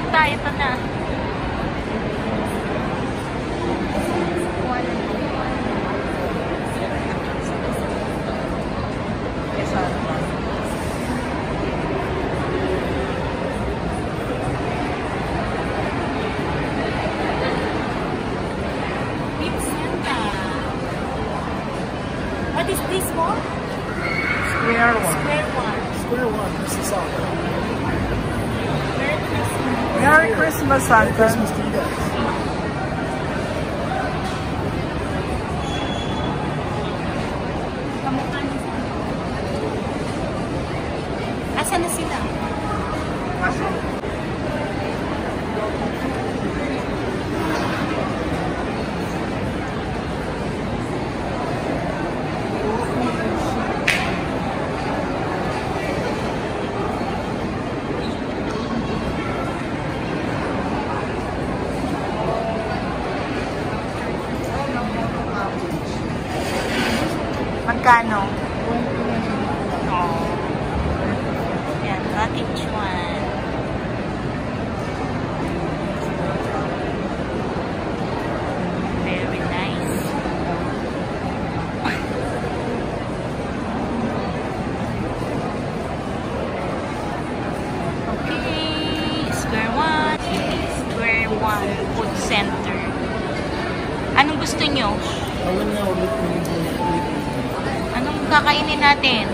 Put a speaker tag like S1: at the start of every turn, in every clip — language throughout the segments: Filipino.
S1: Santa, ito na.
S2: What is this one?
S3: Square one.
S2: Square one.
S3: Square one. This is all.
S2: Merry Christmas.
S3: Merry Christmas, Santa. Merry Christmas to you guys.
S2: Kamukha niya sa Asan na sila?
S1: Magkano? Oh. Yan, cottage one. Very nice. Okay, Square One. Square One Food Center. Anong gusto nyo? Anong kakainin natin?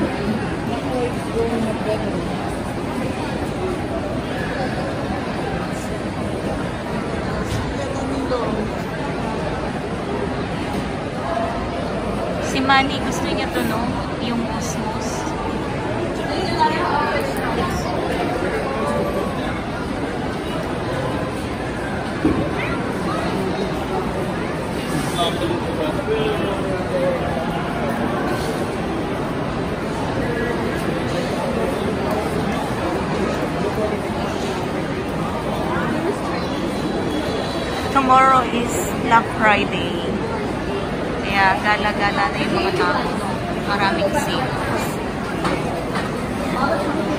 S1: Si Manny gusto niya to, no? Yung osmos. Tomorrow is Black Friday. Kaya gala-gala na yung mga tao. Maraming sales.